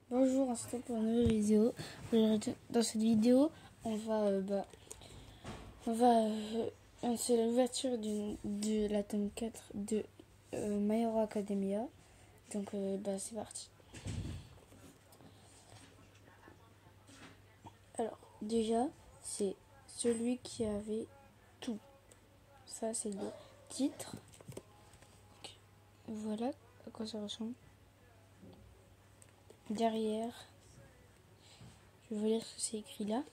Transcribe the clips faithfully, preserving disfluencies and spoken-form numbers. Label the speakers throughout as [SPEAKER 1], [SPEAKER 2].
[SPEAKER 1] Bonjour, c'est pour une nouvelle vidéo. Dans cette vidéo, on va, euh, bah, on va, euh, c'est l'ouverture de la tome quatre de euh, My Hero Academia. Donc, euh, bah, c'est parti. Alors, déjà, c'est celui qui avait tout. Ça, c'est le titre. Voilà à quoi ça ressemble. Derrière, je vais vous lire ce que c'est écrit là.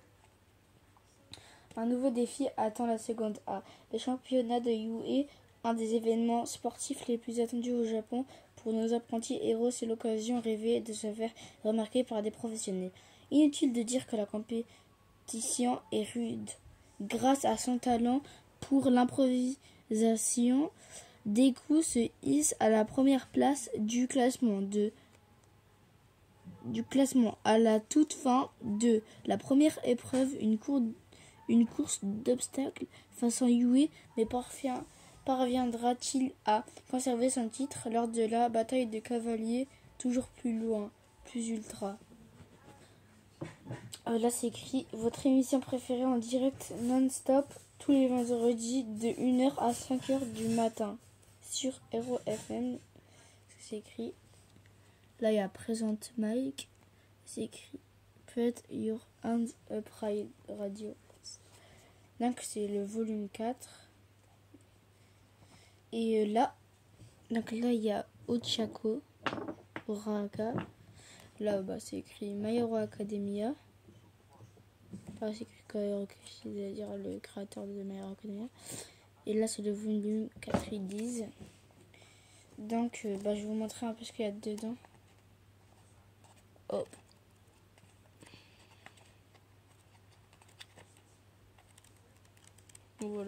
[SPEAKER 1] Un nouveau défi attend la seconde A. Le championnat de Yue, un des événements sportifs les plus attendus au Japon. Pour nos apprentis héros, c'est l'occasion rêvée de se faire remarquer par des professionnels. Inutile de dire que la compétition est rude. Grâce à son talent pour l'improvisation, Deku se hisse à la première place du classement de du classement à la toute fin de la première épreuve, une cour Une course d'obstacles façon Yue, mais parvient, parviendra-t-il à conserver son titre lors de la bataille de cavaliers toujours plus loin, plus ultra. Euh, là c'est écrit votre émission préférée en direct non-stop tous les vendredis de une heure à cinq heures du matin sur Hero F M. C'est écrit. Là il y a Présente Mike. C'est écrit Put Your Hands Up Radio. Donc c'est le volume quatre. Et là, donc là il y a Ochako, Oraka. Là bah, c'est écrit My Hero Academia. Là c'est écrit, c'est-à-dire le créateur de My Hero Academia. Et là c'est le volume quatre, ils disent. Donc euh, bah, je vais vous montrer un peu ce qu'il y a dedans. Hop. Voilà.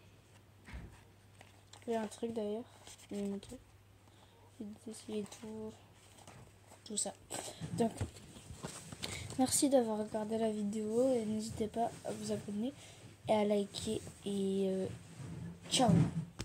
[SPEAKER 1] Il y a un truc d'ailleurs. Je vais vous montrer. J'ai tout, tout ça. Donc, merci d'avoir regardé la vidéo et n'hésitez pas à vous abonner et à liker. Et euh, ciao!